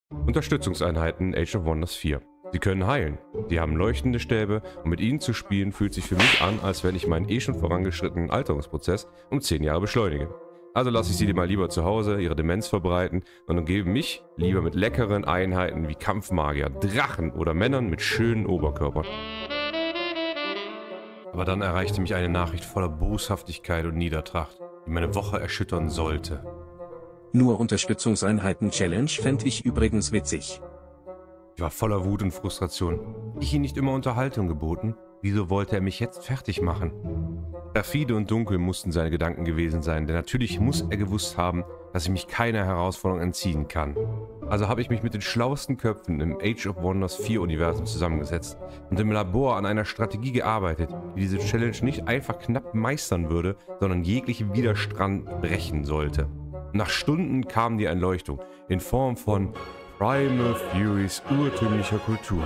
Unterstützungseinheiten Age of Wonders 4. Sie können heilen. Sie haben leuchtende Stäbe und mit ihnen zu spielen fühlt sich für mich an, als wenn ich meinen schon vorangeschrittenen Alterungsprozess um 10 Jahre beschleunige. Also lasse ich sie mal lieber zu Hause ihre Demenz verbreiten und umgebe mich lieber mit leckeren Einheiten wie Kampfmagier, Drachen oder Männern mit schönen Oberkörpern. Aber dann erreichte mich eine Nachricht voller Boshaftigkeit und Niedertracht, die meine Woche erschüttern sollte. Nur Unterstützungseinheiten-Challenge fände ich übrigens witzig. Ich war voller Wut und Frustration. Ich ihm nicht immer Unterhaltung geboten? Wieso wollte er mich jetzt fertig machen? Perfide und dunkel mussten seine Gedanken gewesen sein, denn natürlich muss er gewusst haben, dass ich mich keiner Herausforderung entziehen kann. Also habe ich mich mit den schlauesten Köpfen im Age of Wonders 4 Universum zusammengesetzt und im Labor an einer Strategie gearbeitet, die diese Challenge nicht einfach knapp meistern würde, sondern jeglichen Widerstand brechen sollte. Nach Stunden kam die Erleuchtung in Form von Primal Furies urtümlicher Kultur.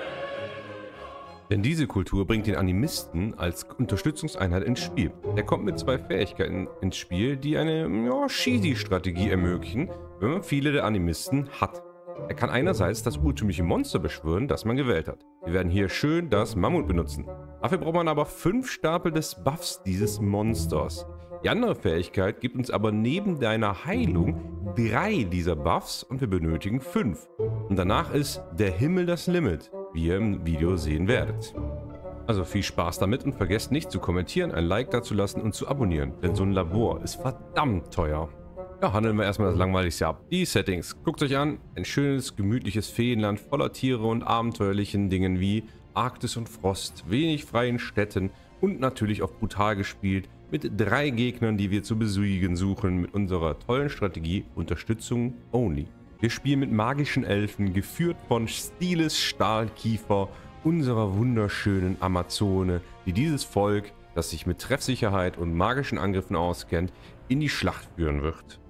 Denn diese Kultur bringt den Animisten als Unterstützungseinheit ins Spiel. Er kommt mit 2 Fähigkeiten ins Spiel, die eine Cheesy-Strategie ermöglichen, wenn man viele der Animisten hat. Er kann einerseits das urtümliche Monster beschwören, das man gewählt hat. Wir werden hier schön das Mammut benutzen. Dafür braucht man aber 5 Stapel des Buffs dieses Monsters. Die andere Fähigkeit gibt uns aber neben deiner Heilung 3 dieser Buffs und wir benötigen 5. Und danach ist der Himmel das Limit, wie ihr im Video sehen werdet. Also viel Spaß damit und vergesst nicht zu kommentieren, ein Like dazulassen und zu abonnieren, denn so ein Labor ist verdammt teuer. Ja, handeln wir erstmal das Langweiligste ab. Die Settings. Guckt euch an, ein schönes, gemütliches Feenland voller Tiere und abenteuerlichen Dingen wie Arktis und Frost, wenig freien Städten und natürlich auch brutal gespielt mit 3 Gegnern, die wir zu besiegen suchen mit unserer tollen Strategie Unterstützung Only. Wir spielen mit magischen Elfen, geführt von Stiles Stahlkiefer, unserer wunderschönen Amazone, die dieses Volk, das sich mit Treffsicherheit und magischen Angriffen auskennt, in die Schlacht führen wird.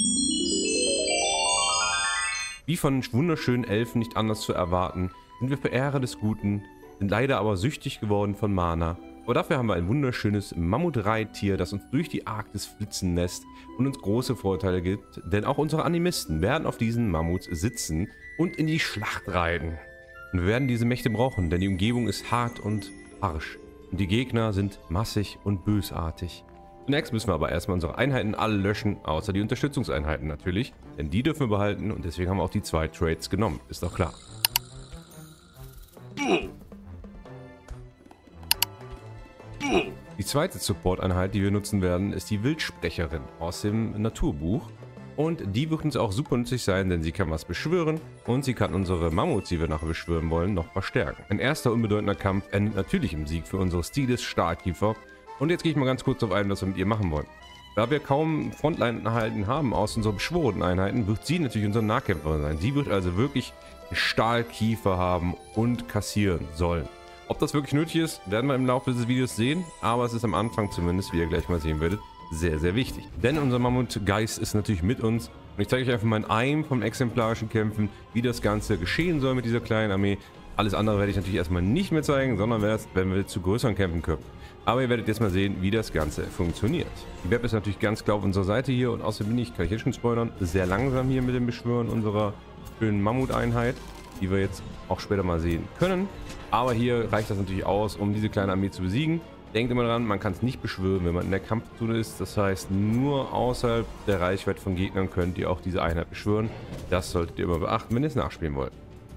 Wie von wunderschönen Elfen nicht anders zu erwarten, sind wir Verehrer des Guten, sind leider aber süchtig geworden von Mana. Aber dafür haben wir ein wunderschönes Mammutreittier, das uns durch die Arktis flitzen lässt und uns große Vorteile gibt, denn auch unsere Animisten werden auf diesen Mammuts sitzen und in die Schlacht reiten. Und wir werden diese Mächte brauchen, denn die Umgebung ist hart und harsch und die Gegner sind massig und bösartig. Zunächst müssen wir aber erstmal unsere Einheiten alle löschen, außer die Unterstützungseinheiten natürlich, denn die dürfen wir behalten und deswegen haben wir auch die 2 Trades genommen, ist doch klar. Die zweite Support-Einheit, die wir nutzen werden, ist die Wildsprecherin aus dem Naturbuch. Und die wird uns auch super nützlich sein, denn sie kann was beschwören und sie kann unsere Mammuts, die wir nachher beschwören wollen, noch verstärken. Ein erster unbedeutender Kampf endet natürlich im Sieg für unsere Stiles Stahlkiefer. Und jetzt gehe ich mal ganz kurz darauf ein, was wir mit ihr machen wollen. Da wir kaum Frontline-Einheiten haben aus unseren beschworenen Einheiten, wird sie natürlich unsere Nahkämpferin sein. Sie wird also wirklich Stahlkiefer haben und kassieren sollen. Ob das wirklich nötig ist, werden wir im Laufe dieses Videos sehen, aber es ist am Anfang zumindest, wie ihr gleich mal sehen werdet, sehr, sehr wichtig. Denn unser Mammutgeist ist natürlich mit uns und ich zeige euch einfach mal in einem von exemplarischen Kämpfen, wie das Ganze geschehen soll mit dieser kleinen Armee. Alles andere werde ich natürlich erstmal nicht mehr zeigen, sondern erst, wenn wir zu größeren Kämpfen kommen. Aber ihr werdet jetzt mal sehen, wie das Ganze funktioniert. Die Web ist natürlich ganz klar auf unserer Seite hier und außerdem kann ich jetzt schon spoilern, sehr langsam hier mit dem Beschwören unserer schönen Mammuteinheit, die wir jetzt auch später mal sehen können. Aber hier reicht das natürlich aus, um diese kleine Armee zu besiegen. Denkt immer dran, man kann es nicht beschwören, wenn man in der Kampfzone ist. Das heißt, nur außerhalb der Reichweite von Gegnern könnt ihr auch diese Einheit beschwören. Das solltet ihr immer beachten, wenn ihr es nachspielen wollt.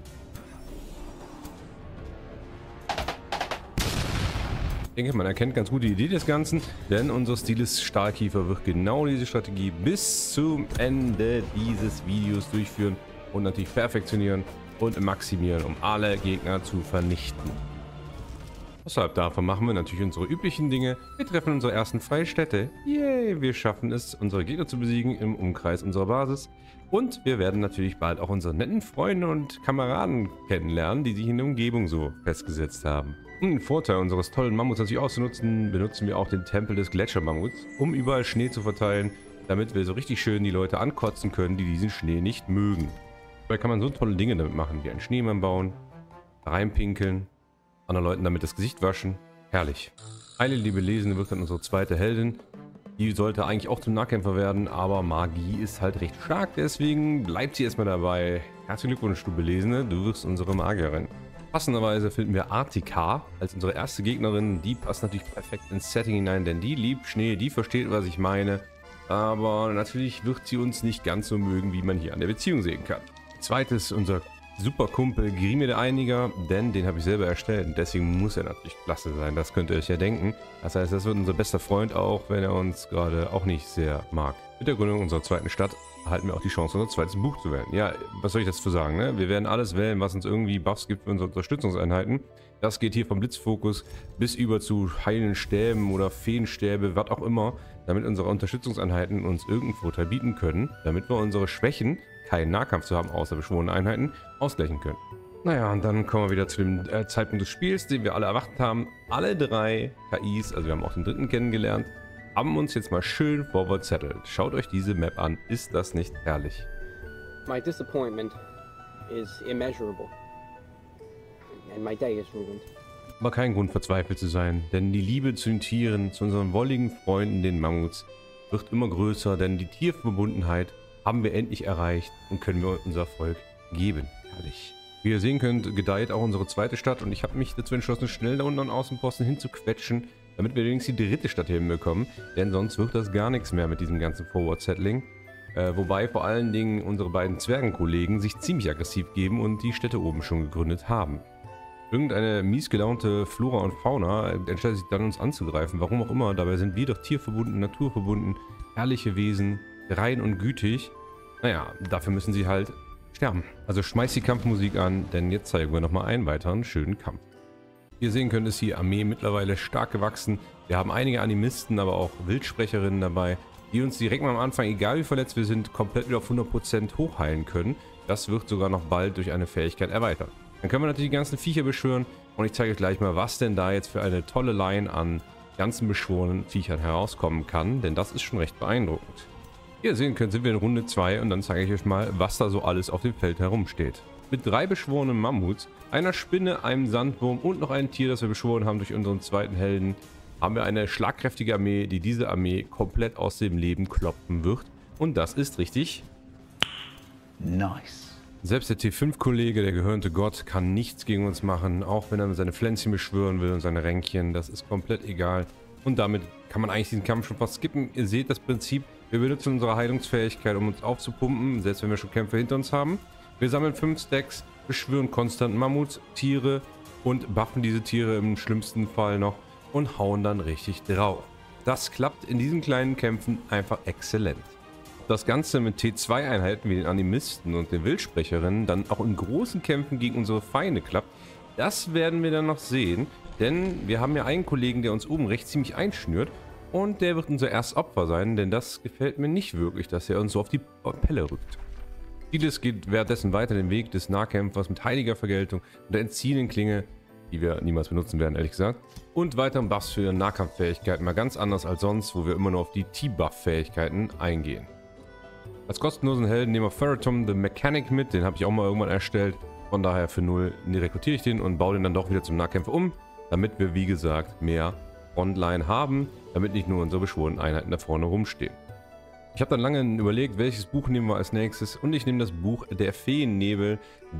Ich denke, man erkennt ganz gut die Idee des Ganzen, denn unser Stiles Stahlkiefer wird genau diese Strategie bis zum Ende dieses Videos durchführen und natürlich perfektionieren und maximieren, um alle Gegner zu vernichten. Außerhalb davon machen wir natürlich unsere üblichen Dinge. Wir treffen unsere ersten Freistädte. Yay, wir schaffen es, unsere Gegner zu besiegen im Umkreis unserer Basis. Und wir werden natürlich bald auch unsere netten Freunde und Kameraden kennenlernen, die sich in der Umgebung so festgesetzt haben. Um den Vorteil unseres tollen Mammuts natürlich auszunutzen, benutzen wir auch den Tempel des Gletschermammuts, um überall Schnee zu verteilen, damit wir so richtig schön die Leute ankotzen können, die diesen Schnee nicht mögen. Dabei kann man so tolle Dinge damit machen, wie einen Schneemann bauen, reinpinkeln, anderen Leuten damit das Gesicht waschen. Herrlich. Eile, liebe Lesende, wird dann unsere zweite Heldin, Die sollte eigentlich auch zum Nahkämpfer werden, aber Magie ist halt recht stark, deswegen bleibt sie erstmal dabei. Herzlichen Glückwunsch, du Belesene, du wirst unsere Magierin. Passenderweise finden wir Artika als unsere erste Gegnerin. Die passt natürlich perfekt ins Setting hinein, denn die liebt Schnee, die versteht, was ich meine. Aber natürlich wird sie uns nicht ganz so mögen, wie man hier an der Beziehung sehen kann. Zweites, unser super Kumpel Grimir der Einiger, denn den habe ich selber erstellt und deswegen muss er natürlich klasse sein, das könnt ihr euch ja denken. Das heißt, das wird unser bester Freund auch, wenn er uns gerade auch nicht sehr mag. Mit der Gründung unserer zweiten Stadt erhalten wir auch die Chance, unser zweites Buch zu wählen. Ja, was soll ich dazu sagen, ne? Wir werden alles wählen, was uns irgendwie Buffs gibt für unsere Unterstützungseinheiten. Das geht hier vom Blitzfokus bis über zu heilen Stäben oder Feenstäbe, was auch immer, damit unsere Unterstützungseinheiten uns irgendeinen Vorteil bieten können, damit wir unsere Schwächen, keinen Nahkampf zu haben, außer beschworenen Einheiten, ausgleichen können. Naja, und dann kommen wir wieder zu dem Zeitpunkt des Spiels, den wir alle erwartet haben. Alle drei KIs, also wir haben auch den dritten kennengelernt, haben uns jetzt mal schön forward settled. Schaut euch diese Map an, ist das nicht herrlich? My disappointment is immeasurable, and my day is ruined. Aber kein Grund verzweifelt zu sein, denn die Liebe zu den Tieren, zu unseren wolligen Freunden, den Mammuts, wird immer größer, denn die Tierverbundenheit haben wir endlich erreicht und können wir unser Volk geben. Herrlich. Wie ihr sehen könnt, gedeiht auch unsere zweite Stadt und ich habe mich dazu entschlossen, schnell da unten an Außenposten hinzuquetschen, damit wir wenigstens die dritte Stadt hinbekommen, denn sonst wird das gar nichts mehr mit diesem ganzen Forward-Settling. Wobei vor allen Dingen unsere beiden Zwergenkollegen sich ziemlich aggressiv geben und die Städte oben schon gegründet haben. Irgendeine mies gelaunte Flora und Fauna entscheidet sich dann, uns anzugreifen, warum auch immer. Dabei sind wir doch tierverbunden, naturverbunden, herrliche Wesen, rein und gütig. Naja, dafür müssen sie halt sterben. Also schmeißt die Kampfmusik an, denn jetzt zeigen wir nochmal einen weiteren schönen Kampf. Wie ihr sehen könnt, ist die Armee mittlerweile stark gewachsen. Wir haben einige Animisten, aber auch Wildsprecherinnen dabei, die uns direkt mal am Anfang, egal wie verletzt wir sind, komplett wieder auf 100% hochheilen können. Das wird sogar noch bald durch eine Fähigkeit erweitert. Dann können wir natürlich die ganzen Viecher beschwören und ich zeige euch gleich mal, was denn da jetzt für eine tolle Line an ganzen beschworenen Viechern herauskommen kann, denn das ist schon recht beeindruckend. Wie ihr sehen könnt, sind wir in Runde 2 und dann zeige ich euch mal, was da so alles auf dem Feld herumsteht. Mit 3 beschworenen Mammuts, einer Spinne, einem Sandwurm und noch ein Tier, das wir beschworen haben durch unseren zweiten Helden, haben wir eine schlagkräftige Armee, die diese Armee komplett aus dem Leben kloppen wird. Und das ist richtig nice. Selbst der T5-Kollege, der gehörnte Gott, kann nichts gegen uns machen, auch wenn er seine Pflänzchen beschwören will und seine Ränkchen, das ist komplett egal. Und damit kann man eigentlich diesen Kampf schon fast skippen. Ihr seht das Prinzip, wir benutzen unsere Heilungsfähigkeit, um uns aufzupumpen, selbst wenn wir schon Kämpfe hinter uns haben. Wir sammeln 5 Stacks, beschwören konstant Mammuts, Tiere und buffen diese Tiere im schlimmsten Fall noch und hauen dann richtig drauf. Das klappt in diesen kleinen Kämpfen einfach exzellent. Das Ganze mit T2-Einheiten wie den Animisten und den Wildsprecherinnen dann auch in großen Kämpfen gegen unsere Feinde klappt, das werden wir dann noch sehen, denn wir haben ja einen Kollegen, der uns oben rechts ziemlich einschnürt und der wird unser erstes Opfer sein, denn das gefällt mir nicht wirklich, dass er uns so auf die Pelle rückt. Vieles geht währenddessen weiter den Weg des Nahkämpfers mit heiliger Vergeltung und der entziehenden Klinge, die wir niemals benutzen werden, ehrlich gesagt, und weiteren Buffs für ihre Nahkampffähigkeiten, mal ganz anders als sonst, wo wir immer nur auf die T-Buff-Fähigkeiten eingehen. Als kostenlosen Helden nehmen wir Ferratum the Mechanic mit, den habe ich auch mal irgendwann erstellt. Von daher für 0 rekrutiere ich den und baue den dann doch wieder zum Nahkämpfer um, damit wir wie gesagt mehr Frontline haben, damit nicht nur unsere beschworenen Einheiten da vorne rumstehen. Ich habe dann lange überlegt, welches Buch nehmen wir als nächstes und ich nehme das Buch Der Feennebel,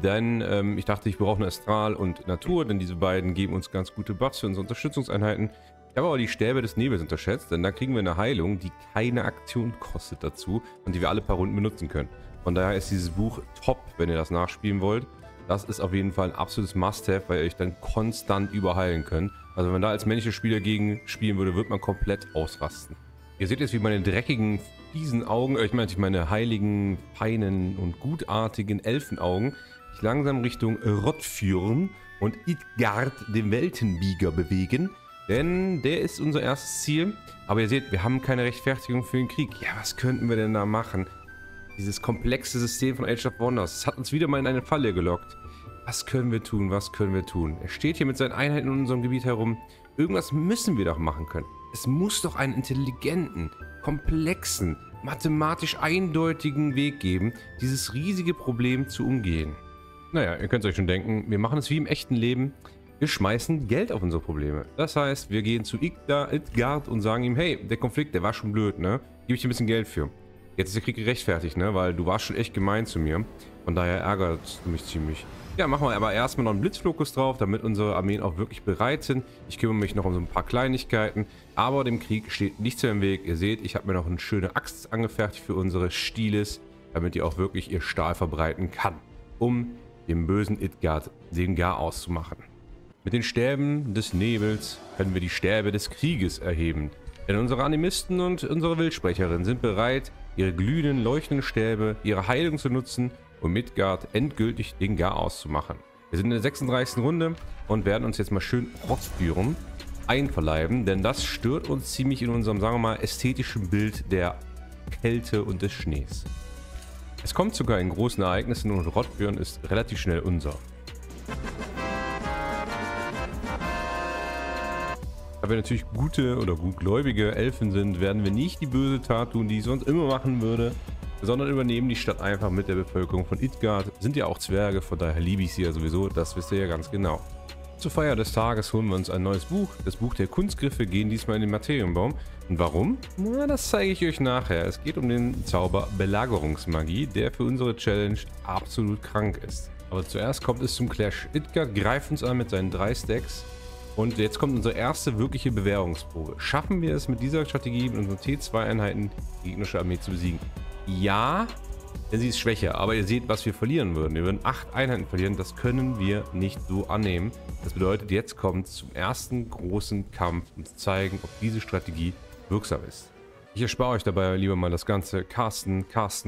denn ich dachte, ich brauche nur Astral und Natur, denn diese beiden geben uns ganz gute Buffs für unsere Unterstützungseinheiten. Ich habe aber die Stäbe des Nebels unterschätzt, denn da kriegen wir eine Heilung, die keine Aktion kostet dazu und die wir alle paar Runden benutzen können. Von daher ist dieses Buch top, wenn ihr das nachspielen wollt. Das ist auf jeden Fall ein absolutes Must-Have, weil ihr euch dann konstant überheilen könnt. Also wenn man da als männlicher Spieler gegen spielen würde, wird man komplett ausrasten. Ihr seht jetzt, wie meine dreckigen, fiesen Augen, ich meine heiligen, feinen und gutartigen Elfenaugen sich langsam Richtung Rottfjörn und Idgard, dem Weltenbieger, bewegen. Denn der ist unser erstes Ziel. Aber ihr seht, wir haben keine Rechtfertigung für den Krieg. Ja, was könnten wir denn da machen? Dieses komplexe System von Age of Wonders, das hat uns wieder mal in eine Falle gelockt. Was können wir tun? Was können wir tun? Er steht hier mit seinen Einheiten in unserem Gebiet herum. Irgendwas müssen wir doch machen können. Es muss doch einen intelligenten, komplexen, mathematisch eindeutigen Weg geben, dieses riesige Problem zu umgehen. Naja, ihr könnt es euch schon denken, wir machen es wie im echten Leben. Wir schmeißen Geld auf unsere Probleme. Das heißt, wir gehen zu Idgard und sagen ihm, hey, der Konflikt, der war schon blöd, ne? Gebe ich dir ein bisschen Geld für. Jetzt ist der Krieg gerechtfertigt, ne? Weil du warst schon echt gemein zu mir. Von daher ärgert du mich ziemlich. Ja, machen wir aber erstmal noch einen Blitzfokus drauf, damit unsere Armeen auch wirklich bereit sind. Ich kümmere mich noch um so ein paar Kleinigkeiten. Aber dem Krieg steht nichts mehr im Weg. Ihr seht, ich habe mir noch eine schöne Axt angefertigt für unsere Stiles, damit die auch wirklich ihr Stahl verbreiten kann, um dem bösen Idgard den Garaus zu machen. Mit den Stäben des Nebels können wir die Stäbe des Krieges erheben. Denn unsere Animisten und unsere Wildsprecherin sind bereit, ihre glühenden, leuchtenden Stäbe, ihre Heilung zu nutzen, um Midgard endgültig den Garaus zu machen. Wir sind in der 36. Runde und werden uns jetzt mal schön Rotzführen einverleiben, denn das stört uns ziemlich in unserem, sagen wir mal, ästhetischen Bild der Kälte und des Schnees. Es kommt sogar in großen Ereignissen und Rottbjörn ist relativ schnell unser. Da wir natürlich gute oder gutgläubige Elfen sind, werden wir nicht die böse Tat tun, die ich sonst immer machen würde, sondern übernehmen die Stadt einfach mit der Bevölkerung von Idgard. Sind ja auch Zwerge, von daher liebe ich sie ja sowieso, das wisst ihr ja ganz genau. Zur Feier des Tages holen wir uns ein neues Buch. Das Buch der Kunstgriffe gehen diesmal in den Materienbaum. Und warum? Na, das zeige ich euch nachher. Es geht um den Zauber Belagerungsmagie, der für unsere Challenge absolut krank ist. Aber zuerst kommt es zum Clash. Idgard greift uns an mit seinen 3 Stacks. Und jetzt kommt unsere erste wirkliche Bewährungsprobe. Schaffen wir es mit dieser Strategie, mit unseren T2-Einheiten die gegnerische Armee zu besiegen? Ja, denn sie ist schwächer. Aber ihr seht, was wir verlieren würden. Wir würden 8 Einheiten verlieren. Das können wir nicht so annehmen. Das bedeutet, jetzt kommt es zum ersten großen Kampf, um zu zeigen, ob diese Strategie wirksam ist. Ich erspare euch dabei lieber mal das ganze Casten,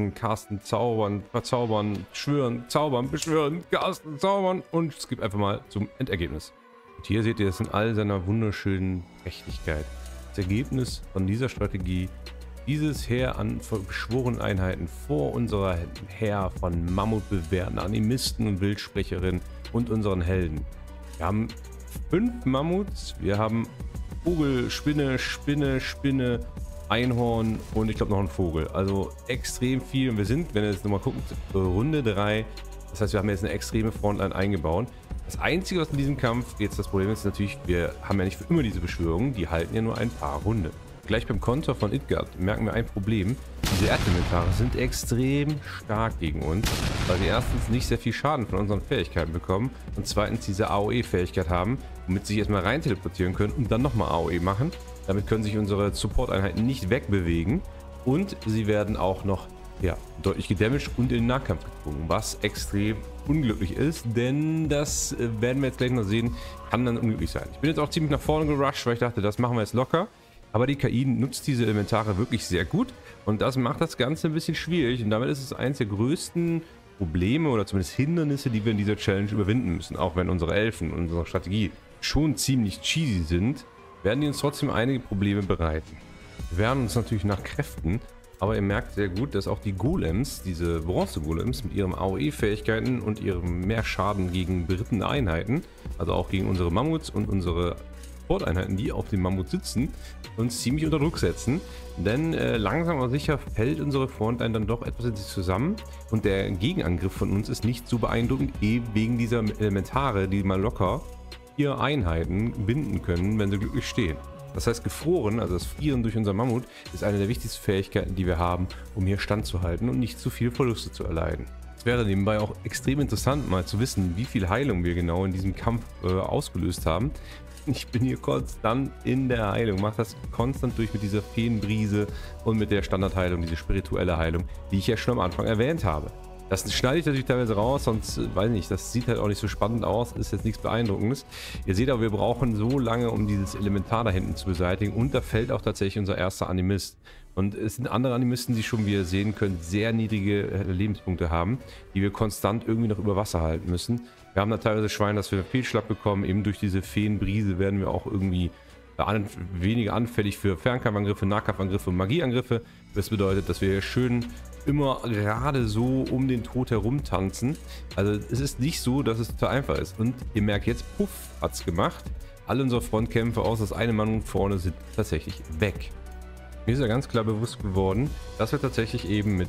zaubern, verzaubern, schwören, zaubern, beschwören, casten, zaubern und es gibt einfach mal zum Endergebnis. Und hier seht ihr es in all seiner wunderschönen Prächtigkeit. Das Ergebnis von dieser Strategie, dieses Heer an beschworenen Einheiten vor unserer Heer von mammutbewehrten Animisten und Wildsprecherinnen und unseren Helden. Wir haben 5 Mammuts, wir haben Vogel, Spinne, Einhorn und ich glaube noch einen Vogel. Also extrem viel und wir sind, wenn ihr jetzt nochmal guckt, Runde 3. Das heißt, wir haben jetzt eine extreme Frontline eingebaut. Das Einzige, was in diesem Kampf jetzt das Problem ist, natürlich, wir haben ja nicht für immer diese Beschwörungen, die halten ja nur ein paar Runden. Gleich beim Konter von Idgard merken wir ein Problem. Diese Erdelementare sind extrem stark gegen uns, weil sie erstens nicht sehr viel Schaden von unseren Fähigkeiten bekommen und zweitens diese AOE-Fähigkeit haben, womit sie sich erstmal rein teleportieren können und dann nochmal AOE machen. Damit können sich unsere Support-Einheiten nicht wegbewegen und sie werden auch noch deutlich gedamaged und in den Nahkampf gezwungen, was extrem unglücklich ist, denn das werden wir jetzt gleich noch sehen, kann dann unglücklich sein. Ich bin jetzt auch ziemlich nach vorne gerusht, weil ich dachte, das machen wir jetzt locker. Aber die KI nutzt diese Elementare wirklich sehr gut und das macht das Ganze ein bisschen schwierig und damit ist es eines der größten Probleme oder zumindest Hindernisse, die wir in dieser Challenge überwinden müssen. Auch wenn unsere Elfen und unsere Strategie schon ziemlich cheesy sind, werden die uns trotzdem einige Probleme bereiten. Wir werden uns natürlich nach Kräften, aber ihr merkt sehr gut, dass auch die Golems, diese Bronze-Golems mit ihren AOE-Fähigkeiten und ihrem mehr Schaden gegen berittene Einheiten, also auch gegen unsere Mammuts und unsere Sporteinheiten, die auf dem Mammut sitzen, uns ziemlich unter Druck setzen, denn langsam aber sicher fällt unsere Frontline dann doch etwas in sich zusammen und der Gegenangriff von uns ist nicht so beeindruckend, eben wegen dieser Elementare, die mal locker 4 Einheiten binden können, wenn sie glücklich stehen. Das heißt, gefroren, also das Frieren durch unser Mammut, ist eine der wichtigsten Fähigkeiten, die wir haben, um hier standzuhalten und nicht zu viel Verluste zu erleiden. Es wäre nebenbei auch extrem interessant, mal zu wissen, wie viel Heilung wir genau in diesem Kampf ausgelöst haben. Ich bin hier konstant in der Heilung, mache das konstant durch mit dieser Feenbrise und mit der Standardheilung, diese spirituelle Heilung, die ich ja schon am Anfang erwähnt habe. Das schneide ich natürlich teilweise raus, sonst, weiß nicht, das sieht halt auch nicht so spannend aus, ist jetzt nichts Beeindruckendes. Ihr seht aber, wir brauchen so lange, um dieses Elementar da hinten zu beseitigen und da fällt auch tatsächlich unser erster Animist. Und es sind andere Animisten, die schon, wie ihr sehen könnt, sehr niedrige Lebenspunkte haben, die wir konstant irgendwie noch über Wasser halten müssen. Wir haben da teilweise Schweine, dass wir einen Fehlschlag bekommen, eben durch diese Feenbrise werden wir auch irgendwie weniger anfällig für Fernkampfangriffe, Nahkampfangriffe und Magieangriffe. Das bedeutet, dass wir schön immer gerade so um den Tod herum tanzen. Also es ist nicht so, dass es total einfach ist. Und ihr merkt jetzt, puff, hat's gemacht. Alle unsere Frontkämpfe, außer das eine Mann vorne, sind tatsächlich weg. Mir ist ja ganz klar bewusst geworden, dass wir tatsächlich eben mit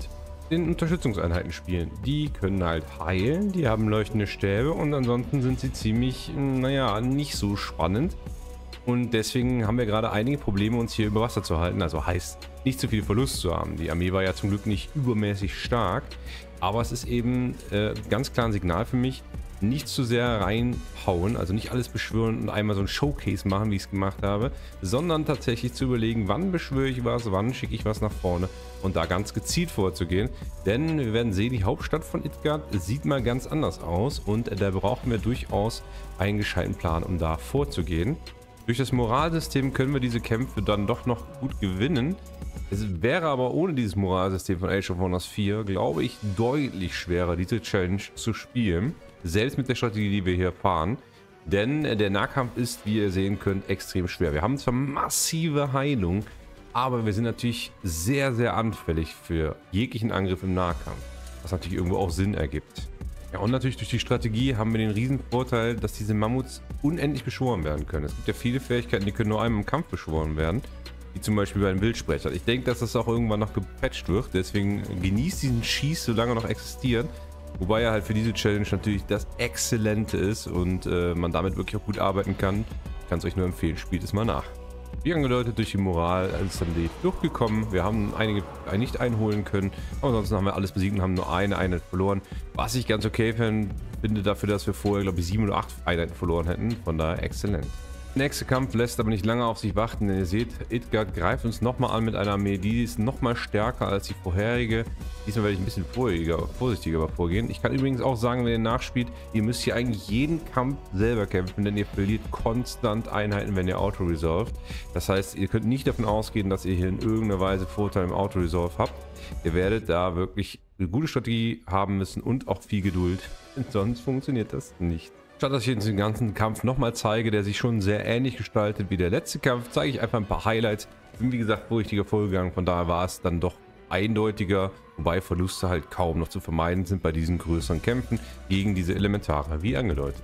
den Unterstützungseinheiten spielen. Die können halt heilen, die haben leuchtende Stäbe und ansonsten sind sie ziemlich, naja, nicht so spannend. Und deswegen haben wir gerade einige Probleme, uns hier über Wasser zu halten. Also heißt, nicht zu viel Verlust zu haben. Die Armee war ja zum Glück nicht übermäßig stark. Aber es ist eben ganz klar ein Signal für mich, nicht zu sehr reinhauen, also nicht alles beschwören und einmal so ein Showcase machen, wie ich es gemacht habe, sondern tatsächlich zu überlegen, wann beschwöre ich was, wann schicke ich was nach vorne und da ganz gezielt vorzugehen. Denn wir werden sehen, die Hauptstadt von Idgard sieht mal ganz anders aus und da brauchen wir durchaus einen gescheiten Plan, um da vorzugehen. Durch das Moralsystem können wir diese Kämpfe dann doch noch gut gewinnen. Es wäre aber ohne dieses Moralsystem von Age of Wonders 4, glaube ich, deutlich schwerer, diese Challenge zu spielen. Selbst mit der Strategie, die wir hier fahren. Denn der Nahkampf ist, wie ihr sehen könnt, extrem schwer. Wir haben zwar massive Heilung, aber wir sind natürlich sehr, sehr anfällig für jeglichen Angriff im Nahkampf. Was natürlich irgendwo auch Sinn ergibt. Ja, und natürlich durch die Strategie haben wir den riesen Vorteil, dass diese Mammuts unendlich beschworen werden können. Es gibt ja viele Fähigkeiten, die können nur einmal im Kampf beschworen werden. Wie zum Beispiel bei einem Wildsprecher. Ich denke, dass das auch irgendwann noch gepatcht wird. Deswegen genießt diesen Schieß, solange er noch existiert. Wobei er halt für diese Challenge natürlich das Exzellente ist und man damit wirklich auch gut arbeiten kann. Ich kann es euch nur empfehlen, spielt es mal nach. Wie angedeutet, durch die Moral ist dann die Flucht gekommen. Wir haben einige nicht einholen können. Aber ansonsten haben wir alles besiegt und haben nur eine Einheit verloren. Was ich ganz okay finde dafür, dass wir vorher, glaube ich, 7 oder 8 Einheiten verloren hätten. Von daher exzellent. Der nächste Kampf lässt aber nicht lange auf sich warten, denn ihr seht, Idgard greift uns nochmal an mit einer Armee, die ist nochmal stärker als die vorherige. Diesmal werde ich ein bisschen vorsichtiger vorgehen. Ich kann übrigens auch sagen, wenn ihr nachspielt, ihr müsst hier eigentlich jeden Kampf selber kämpfen, denn ihr verliert konstant Einheiten, wenn ihr Auto-Resolved. Das heißt, ihr könnt nicht davon ausgehen, dass ihr hier in irgendeiner Weise Vorteil im Auto-Resolve habt. Ihr werdet da wirklich eine gute Strategie haben müssen und auch viel Geduld, sonst funktioniert das nicht. Statt dass ich jetzt den ganzen Kampf nochmal zeige, der sich schon sehr ähnlich gestaltet wie der letzte Kampf, zeige ich einfach ein paar Highlights. Bin wie gesagt vorsichtiger vorgegangen, von daher war es dann doch eindeutiger, wobei Verluste halt kaum noch zu vermeiden sind bei diesen größeren Kämpfen gegen diese Elementare, wie angedeutet.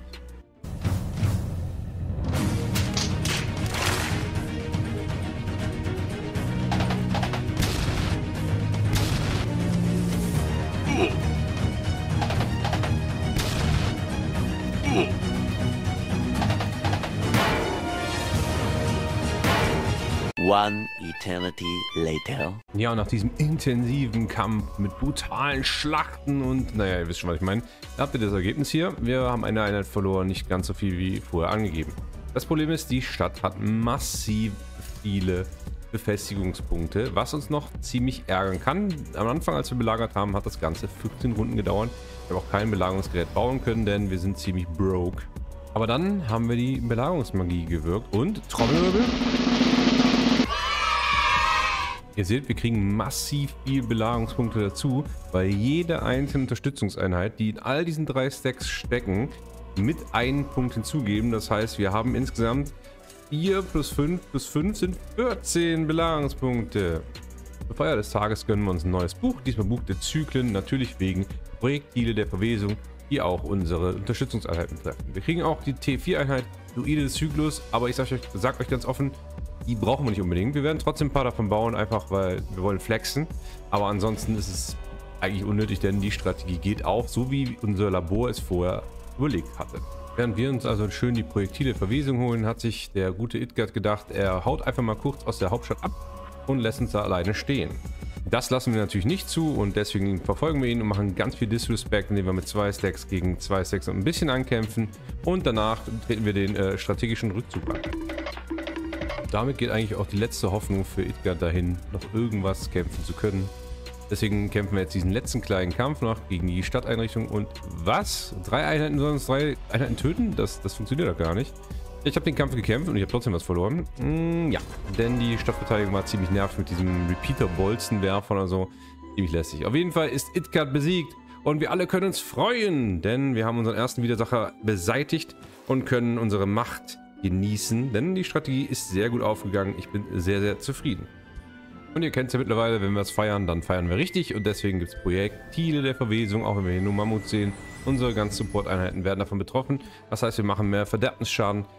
One eternity later. Ja, und nach diesem intensiven Kampf mit brutalen Schlachten und, naja, ihr wisst schon, was ich meine, da habt ihr das Ergebnis hier. Wir haben eine Einheit verloren, nicht ganz so viel wie vorher angegeben. Das Problem ist, die Stadt hat massiv viele Befestigungspunkte, was uns noch ziemlich ärgern kann. Am Anfang, als wir belagert haben, hat das Ganze 15 Runden gedauert. Wir haben auch kein Belagerungsgerät bauen können, denn wir sind ziemlich broke. Aber dann haben wir die Belagerungsmagie gewirkt und Trommelwirbel. Ihr seht, wir kriegen massiv viel Belagerungspunkte dazu, weil jede einzelne Unterstützungseinheit, die in all diesen 3 Stacks stecken, mit einem Punkt hinzugeben. Das heißt, wir haben insgesamt 4 plus 5 plus 5 sind 14 Belagerungspunkte. Zur Feier des Tages gönnen wir uns ein neues Buch, diesmal Buch der Zyklen, natürlich wegen Projektile der Verwesung, die auch unsere Unterstützungseinheiten treffen. Wir kriegen auch die T4-Einheit Druide des Zyklus, aber ich sag euch ganz offen, die brauchen wir nicht unbedingt. Wir werden trotzdem ein paar davon bauen, einfach weil wir wollen flexen. Aber ansonsten ist es eigentlich unnötig, denn die Strategie geht auch, so wie unser Labor es vorher überlegt hatte. Während wir uns also schön die Projektile Verwesung holen, hat sich der gute Idgard gedacht, er haut einfach mal kurz aus der Hauptstadt ab und lässt uns da alleine stehen. Das lassen wir natürlich nicht zu und deswegen verfolgen wir ihn und machen ganz viel Disrespect, indem wir mit 2 Stacks gegen 2 Stacks ein bisschen ankämpfen und danach treten wir den strategischen Rückzug an. Damit geht eigentlich auch die letzte Hoffnung für Idgard dahin, noch irgendwas kämpfen zu können. Deswegen kämpfen wir jetzt diesen letzten kleinen Kampf noch gegen die Stadteinrichtung und was? 3 Einheiten sollen uns 3 Einheiten töten? Das funktioniert doch gar nicht. Ich habe den Kampf gekämpft und ich habe trotzdem was verloren. Ja, denn die Stadtverteidigung war ziemlich nervig mit diesem Repeater-Bolzenwerfern oder so. Ziemlich lästig. Auf jeden Fall ist Idgard besiegt und wir alle können uns freuen, denn wir haben unseren ersten Widersacher beseitigt und können unsere Macht genießen, denn die Strategie ist sehr gut aufgegangen. Ich bin sehr, sehr zufrieden. Und ihr kennt es ja mittlerweile, wenn wir es feiern, dann feiern wir richtig und deswegen gibt es Projektile der Verwesung, auch wenn wir hier nur Mammuts sehen. Unsere ganzen Support-Einheiten werden davon betroffen. Das heißt, wir machen mehr Verderbniссchaden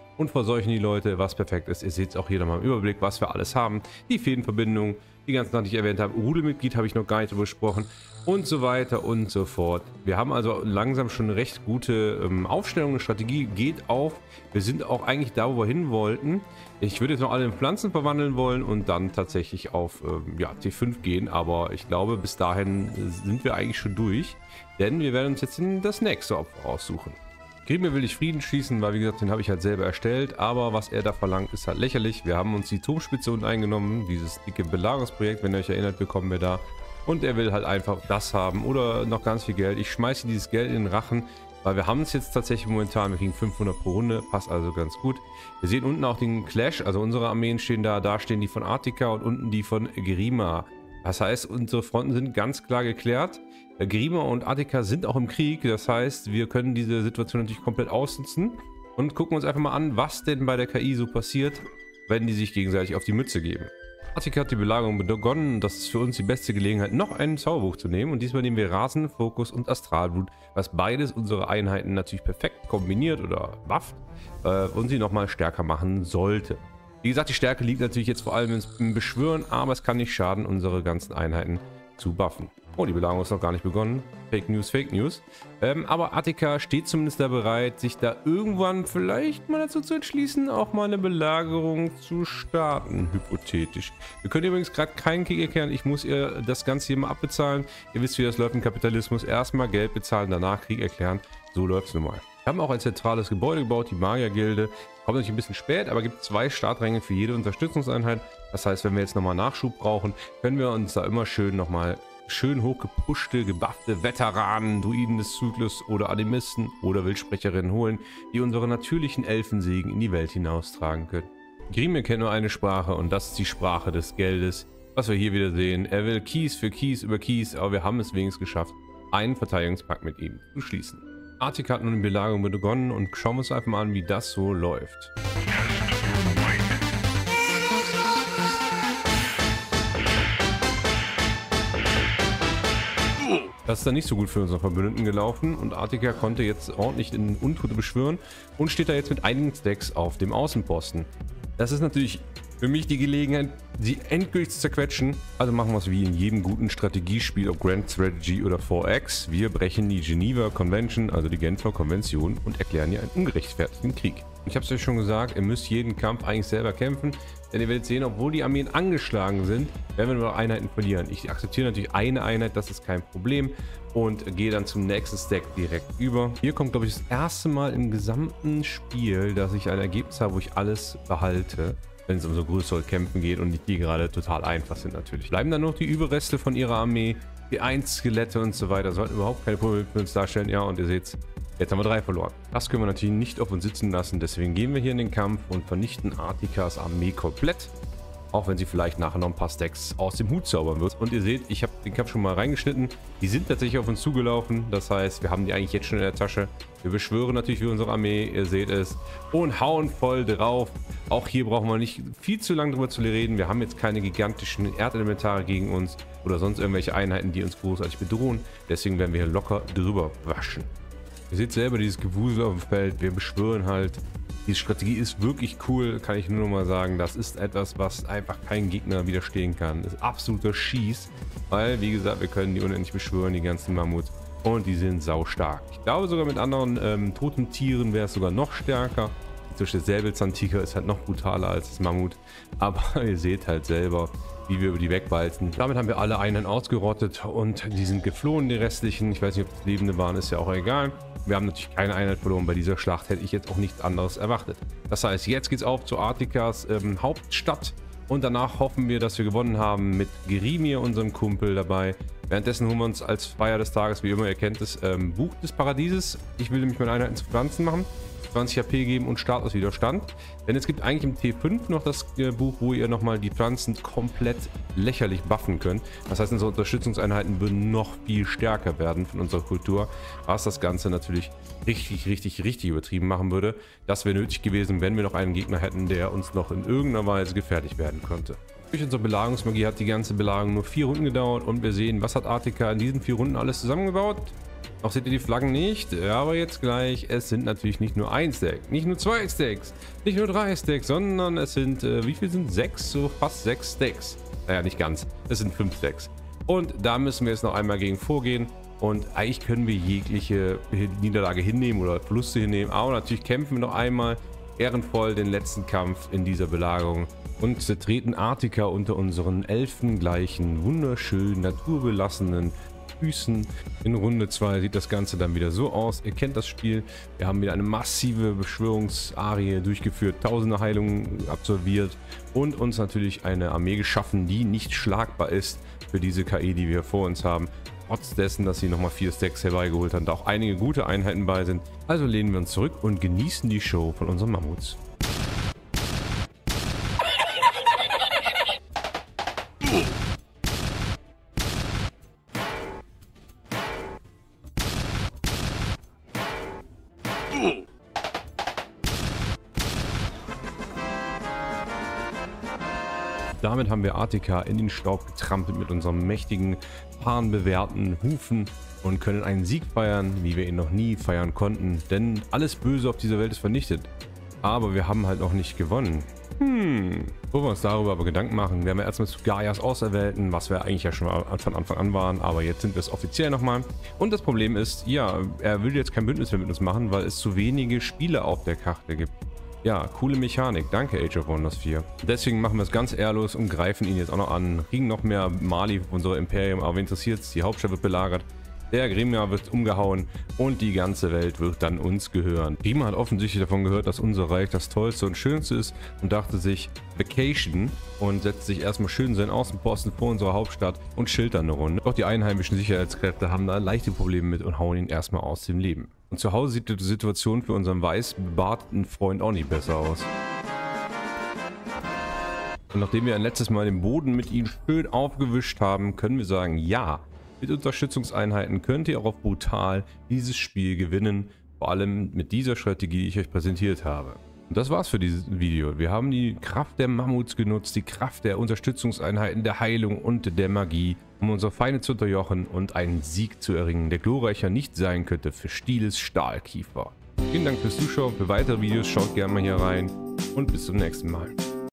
und verseuchen die Leute, was perfekt ist. Ihr seht es auch hier nochmal im Überblick, was wir alles haben. Die Fädenverbindung, die ganzen Sachen, die ich erwähnt habe. Rudelmitglied habe ich noch gar nicht besprochen und so weiter und so fort. Wir haben also langsam schon eine recht gute Aufstellung, eine Strategie geht auf. Wir sind auch eigentlich da, wo wir hin wollten. Ich würde jetzt noch alle in Pflanzen verwandeln wollen und dann tatsächlich auf ja, T5 gehen, aber ich glaube, bis dahin sind wir eigentlich schon durch, denn wir werden uns jetzt das nächste Opfer aussuchen. Grimir will ich Frieden schließen, weil wie gesagt, den habe ich halt selber erstellt, aber was er da verlangt, ist halt lächerlich. Wir haben uns die Turmspitze unten eingenommen, dieses dicke Belagerungsprojekt, wenn ihr euch erinnert, bekommen wir da. Und er will halt einfach das haben oder noch ganz viel Geld. Ich schmeiße dieses Geld in den Rachen, weil wir haben es jetzt tatsächlich momentan, wir kriegen 500 pro Runde, passt also ganz gut. Wir sehen unten auch den Clash, also unsere Armeen stehen da stehen die von Attika und unten die von Grima. Das heißt, unsere Fronten sind ganz klar geklärt. Grima und Attika sind auch im Krieg, das heißt, wir können diese Situation natürlich komplett ausnutzen und gucken uns einfach mal an, was denn bei der KI so passiert, wenn die sich gegenseitig auf die Mütze geben. Attika hat die Belagerung begonnen, das ist für uns die beste Gelegenheit, noch einen Zauberbuch zu nehmen und diesmal nehmen wir Rasen, Fokus und Astralblut, was beides unsere Einheiten natürlich perfekt kombiniert oder bufft und sie nochmal stärker machen sollte. Wie gesagt, die Stärke liegt natürlich jetzt vor allem im Beschwören, aber es kann nicht schaden, unsere ganzen Einheiten zu buffen. Oh, die Belagerung ist noch gar nicht begonnen. Fake News, Fake News. Aber Attika steht zumindest da bereit, sich da irgendwann vielleicht mal dazu zu entschließen, auch mal eine Belagerung zu starten, hypothetisch. Wir können übrigens gerade keinen Krieg erklären. Ich muss ihr das Ganze hier mal abbezahlen. Ihr wisst, wie das läuft im Kapitalismus. Erstmal Geld bezahlen, danach Krieg erklären. So läuft es nun mal. Wir haben auch ein zentrales Gebäude gebaut, die Magiergilde. Kommt natürlich ein bisschen spät, aber gibt 2 Startränge für jede Unterstützungseinheit. Das heißt, wenn wir jetzt nochmal Nachschub brauchen, können wir uns da immer schön nochmal schön hochgepushte, gebuffte Veteranen, Druiden des Zyklus oder Animisten oder Wildsprecherinnen holen, die unsere natürlichen Elfensegen in die Welt hinaustragen können. Grimir kennt nur eine Sprache und das ist die Sprache des Geldes, was wir hier wieder sehen. Er will Kies für Kies über Kies, aber wir haben es wenigstens geschafft, einen Verteidigungspakt mit ihm zu schließen. Attika hat nun die Belagerung begonnen und schauen wir uns einfach mal an, wie das so läuft. Das ist dann nicht so gut für unsere Verbündeten gelaufen und Attika konnte jetzt ordentlich in Untote beschwören und steht da jetzt mit einigen Stacks auf dem Außenposten. Das ist natürlich für mich die Gelegenheit, sie endgültig zu zerquetschen. Also machen wir es wie in jedem guten Strategiespiel, ob Grand Strategy oder 4X. Wir brechen die Geneva Convention, also die Genfer Konvention, und erklären hier einen ungerechtfertigten Krieg. Ich habe es euch schon gesagt, ihr müsst jeden Kampf eigentlich selber kämpfen, denn ihr werdet sehen, obwohl die Armeen angeschlagen sind, werden wir nur noch Einheiten verlieren. Ich akzeptiere natürlich eine Einheit, das ist kein Problem, und gehe dann zum nächsten Stack direkt über. Hier kommt, glaube ich, das erste Mal im gesamten Spiel, dass ich ein Ergebnis habe, wo ich alles behalte, wenn es um so größere Kämpfen geht und die gerade total einfach sind natürlich. Bleiben dann noch die Überreste von ihrer Armee, die 1 Skelette und so weiter, sollten überhaupt keine Probleme für uns darstellen. Ja, und ihr seht, jetzt haben wir 3 verloren. Das können wir natürlich nicht auf uns sitzen lassen, deswegen gehen wir hier in den Kampf und vernichten Attikas Armee komplett. Auch wenn sie vielleicht nachher noch ein paar Stacks aus dem Hut zaubern wird. Und ihr seht, ich habe den Kampf schon mal reingeschnitten. Die sind tatsächlich auf uns zugelaufen. Das heißt, wir haben die eigentlich jetzt schon in der Tasche. Wir beschwören natürlich für unsere Armee, ihr seht es. Und hauen voll drauf. Auch hier brauchen wir nicht viel zu lange drüber zu reden. Wir haben jetzt keine gigantischen Erdelementare gegen uns oder sonst irgendwelche Einheiten, die uns großartig bedrohen. Deswegen werden wir hier locker drüber waschen. Ihr seht selber dieses Gewusel auf dem Feld. Wir beschwören halt. Die Strategie ist wirklich cool, kann ich nur noch mal sagen. Das ist etwas, was einfach kein Gegner widerstehen kann. Das ist absoluter Schieß, weil, wie gesagt, wir können die unendlich beschwören, die ganzen Mammuts. Und die sind sau stark. Ich glaube, sogar mit anderen toten Tieren wäre es sogar noch stärker. Zum Beispiel der Säbelzahntiger ist halt noch brutaler als das Mammut. Aber ihr seht halt selber, wie wir über die wegbalzen. Damit haben wir alle Einheiten ausgerottet und die sind geflohen, die restlichen. Ich weiß nicht, ob das Lebende waren, ist ja auch egal. Wir haben natürlich keine Einheit verloren. Bei dieser Schlacht hätte ich jetzt auch nichts anderes erwartet. Das heißt, jetzt geht's auf zu Attikas Hauptstadt und danach hoffen wir, dass wir gewonnen haben mit Grimir, unserem Kumpel, dabei. Währenddessen holen wir uns als Feier des Tages, wie immer, ihr kennt es, Buch des Paradieses. Ich will nämlich meine Einheiten zu Pflanzen machen. 20 HP geben und Start aus Widerstand. Denn es gibt eigentlich im T5 noch das Buch, wo ihr nochmal die Pflanzen komplett lächerlich buffen könnt. Das heißt, unsere Unterstützungseinheiten würden noch viel stärker werden von unserer Kultur, was das Ganze natürlich richtig übertrieben machen würde. Das wäre nötig gewesen, wenn wir noch einen Gegner hätten, der uns noch in irgendeiner Weise gefährlich werden könnte. Durch unsere Belagerungsmagie hat die ganze Belagerung nur 4 Runden gedauert und wir sehen, was hat Attika in diesen 4 Runden alles zusammengebaut? Auch seht ihr die Flaggen nicht, aber jetzt gleich, es sind natürlich nicht nur ein Stack, nicht nur 2 Stacks, nicht nur 3 Stacks, sondern es sind, wie viel sind 6? So fast 6 Stacks. Naja, nicht ganz, es sind 5 Stacks. Und da müssen wir jetzt noch einmal gegen vorgehen. Und eigentlich können wir jegliche Niederlage hinnehmen oder Verluste hinnehmen. Aber natürlich kämpfen wir noch einmal ehrenvoll den letzten Kampf in dieser Belagerung. Und zertreten Artika unter unseren elfengleichen, wunderschönen, naturbelassenen Füßen. In Runde 2 sieht das Ganze dann wieder so aus. Ihr kennt das Spiel. Wir haben wieder eine massive Beschwörungsarie durchgeführt, tausende Heilungen absolviert und uns natürlich eine Armee geschaffen, die nicht schlagbar ist für diese KI, die wir vor uns haben. Trotz dessen, dass sie nochmal 4 Stacks herbeigeholt haben, da auch einige gute Einheiten bei sind. Also lehnen wir uns zurück und genießen die Show von unseren Mammuts. Damit haben wir Artika in den Staub getrampelt mit unseren mächtigen, fahnenbewehrten Hufen und können einen Sieg feiern, wie wir ihn noch nie feiern konnten. Denn alles Böse auf dieser Welt ist vernichtet. Aber wir haben halt noch nicht gewonnen. Bevor wir uns darüber aber Gedanken machen, werden wir erstmal zu Gaias Auserwählten, was wir eigentlich ja schon von Anfang an waren, aber jetzt sind wir es offiziell nochmal. Und das Problem ist, ja, er will jetzt kein Bündnis mehr mit uns machen, weil es zu wenige Spiele auf der Karte gibt. Ja, coole Mechanik. Danke, Age of Wonders 4. Deswegen machen wir es ganz ehrlos und greifen ihn jetzt auch noch an. Kriegen noch mehr Mali, unser Imperium, aber wen interessiert's? Die Hauptstadt wird belagert. Der Grima wird umgehauen und die ganze Welt wird dann uns gehören. Grima hat offensichtlich davon gehört, dass unser Reich das tollste und schönste ist und dachte sich Vacation und setzt sich erstmal schön seinen Außenposten vor unserer Hauptstadt und chillt dann eine Runde. Doch die einheimischen Sicherheitskräfte haben da leichte Probleme mit und hauen ihn erstmal aus dem Leben. Und zu Hause sieht die Situation für unseren weiß bebarten Freund auch nicht besser aus. Und nachdem wir ein letztes Mal den Boden mit ihm schön aufgewischt haben, können wir sagen, ja, mit Unterstützungseinheiten könnt ihr auch auf brutal dieses Spiel gewinnen, vor allem mit dieser Strategie, die ich euch präsentiert habe. Und das war's für dieses Video. Wir haben die Kraft der Mammuts genutzt, die Kraft der Unterstützungseinheiten, der Heilung und der Magie, um unsere Feinde zu unterjochen und einen Sieg zu erringen, der glorreicher nicht sein könnte für Stiles Stahlkiefer. Vielen Dank fürs Zuschauen, für weitere Videos schaut gerne mal hier rein und bis zum nächsten Mal.